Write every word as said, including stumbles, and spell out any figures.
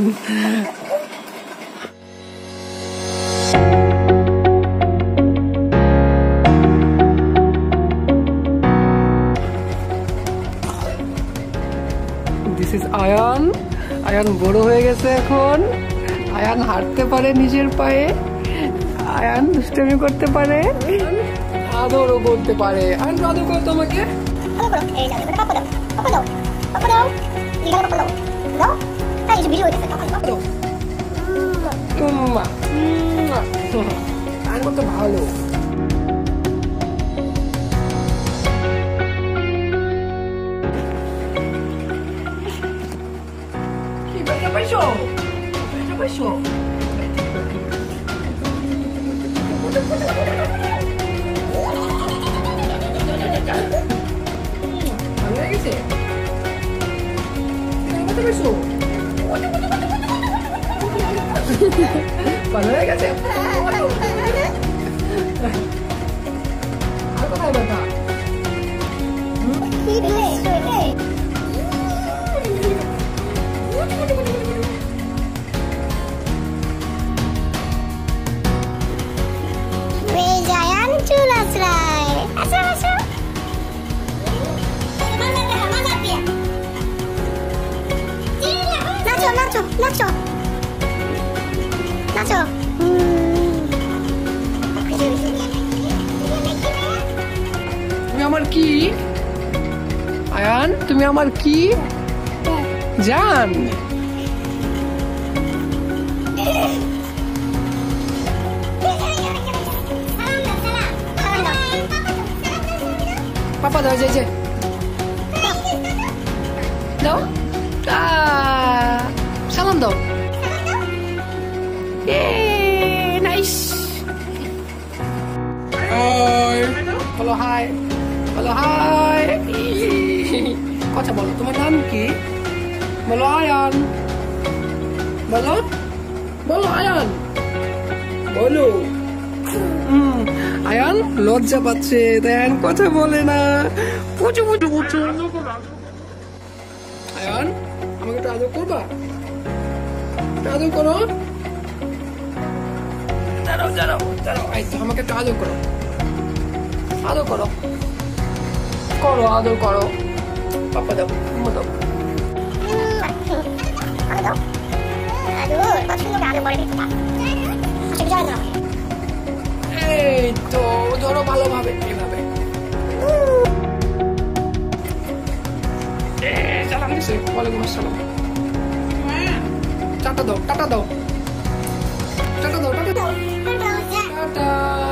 This is Ayaan. Ayaan বড় হয়ে গেছে এখন। আয়ান হাঁটতে পারে নিজের পায়ে। আয়ান দুষ্টামি করতে পারে, আদরও করতে পারে। আয়ান আদর করো তোমাকে। আয়ান কত ভালো। কি ব্যথা পাইছো? ব্যথা পাইছো? ভালো হয়ে গেছে? ব্যথা পাইছো? ভালো হয়ে গেছে? আর কোথায় ব্যথা? Nacho, Nacho, Nacho. তুমি আমার কি? আয়ান তুমি আমার কি? জান। পাপা দাও, যে দাও, সালাম দাও। নাইস। বলো হাই, বলো হাই। কথা বলো, তোমার নাম কি? বলো আয়ান। বলো, বলো আয়ান, বলো। আয়ান লজ্জা পাচ্ছে, আয়ান কথা বলে না। পুচু পুচু পুচু। আয়ান আমাকে একটু আদর করবা? আদর করো। দাঁড়াও দাঁড়াও দাঁড়াও। এই তো আমাকে একটু আদর করো, আদর করো, করো আদর করো। পাপা দাও, মা দাও। এই তো ধরো ভালোভাবে, এভাবে। সালাম দিছে। ওয়ালাইকুম আসসালাম। টাটা দাও, টাটা দাও, টাটা দাও, টাটা দাও, টাটা।